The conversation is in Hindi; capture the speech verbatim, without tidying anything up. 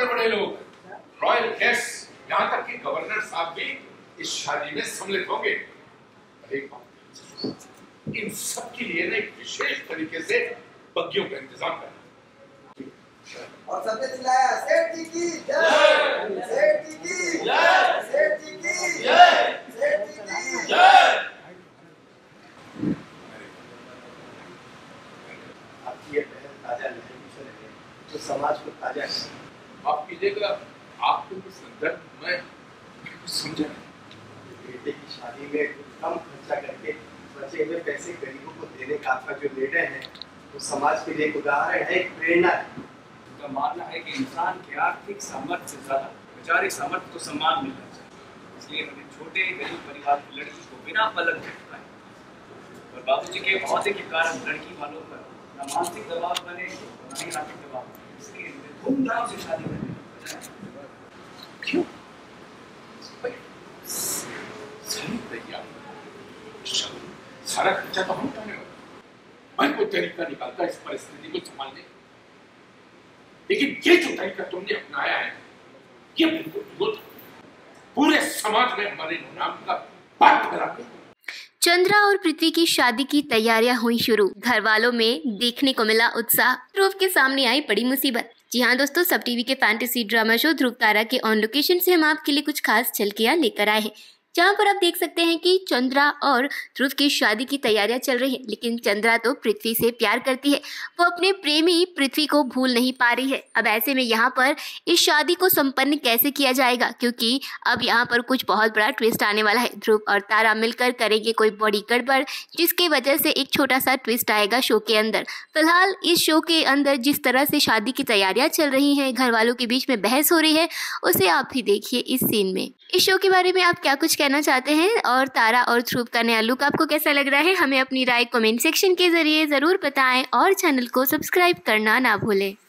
बड़े बड़े लोग, रॉयल गेस्ट, यहाँ तक कि गवर्नर साहब भी इस शादी में सम्मिलित होंगे। एक बात, इन सब के लिए ना एक विशेष तरीके से बग्गियों का इंतजाम करना। और सबने चिल्लाया सेठ जी की जय, सेठ जी की जय, सेठ जी की जय, सेठ जी की जय। आपकी ये पहल ताजा लहर से लगे तो समाज को ताजा है। आप कीजिएगा, आपको कुछ संदर्भ में समझा बेटे की शादी में कम खर्चा करके बचे हुए पैसे गरीबों को देने का आपका जो निर्णय है वो समाज के लिए एक उदाहरण है, एक प्रेरणा है। उनका मानना है कि इंसान के आर्थिक सामर्थ्य से ज्यादा वैचारिक सामर्थ्य को सम्मान मिलना चाहिए। इसलिए हमें छोटे गरीब परिवार की लड़की को बिना पलक झपकाए और बाबूजी के औहदे के कारण लड़की वालों पर न मानसिक दबाव बने न ही आर्थिक दबाव, इसलिए धूमधाम से शादी करने की बजाय क्यों सारी तैयार सारा खर्चा तो हम उठाने वाले। मैं कोई तरीका निकालता इस परिस्थिति को संभालने, लेकिन ये जो तरीका तुमने अपनाया है ये बिल्कुल गलत है। पूरे समाज में हमारे नाम का बात फैला के। चंद्रा और पृथ्वी की शादी की तैयारियां हुई शुरू। घर वालों में देखने को मिला उत्साह। ध्रुव के सामने आई बड़ी मुसीबत। जी हाँ दोस्तों, सब टीवी के fantasy drama show Dhruv Tara के ऑन लोकेशन से हम आपके लिए कुछ खास झलकियां लेकर आए हैं, जहाँ पर आप देख सकते हैं कि चंद्रा और ध्रुव की शादी की तैयारियां चल रही हैं। लेकिन चंद्रा तो पृथ्वी से प्यार करती है, वो अपने प्रेमी पृथ्वी को भूल नहीं पा रही है। अब ऐसे में यहाँ पर इस शादी को संपन्न कैसे किया जाएगा, क्योंकि अब यहाँ पर कुछ बहुत बड़ा ट्विस्ट आने वाला है। ध्रुव और तारा मिलकर करेंगे कोई बड़ी गड़बड़, जिसकी वजह से एक छोटा सा ट्विस्ट आएगा शो के अंदर। फिलहाल इस शो के अंदर जिस तरह से शादी की तैयारियां चल रही हैं, घर वालों के बीच में बहस हो रही है, उसे आप भी देखिए इस सीन में। इस शो के बारे में आप क्या कुछ कहना चाहते हैं और तारा और ध्रुव का नया लुक आपको कैसा लग रहा है, हमें अपनी राय कमेंट सेक्शन के जरिए जरूर बताएं और चैनल को सब्सक्राइब करना ना भूलें।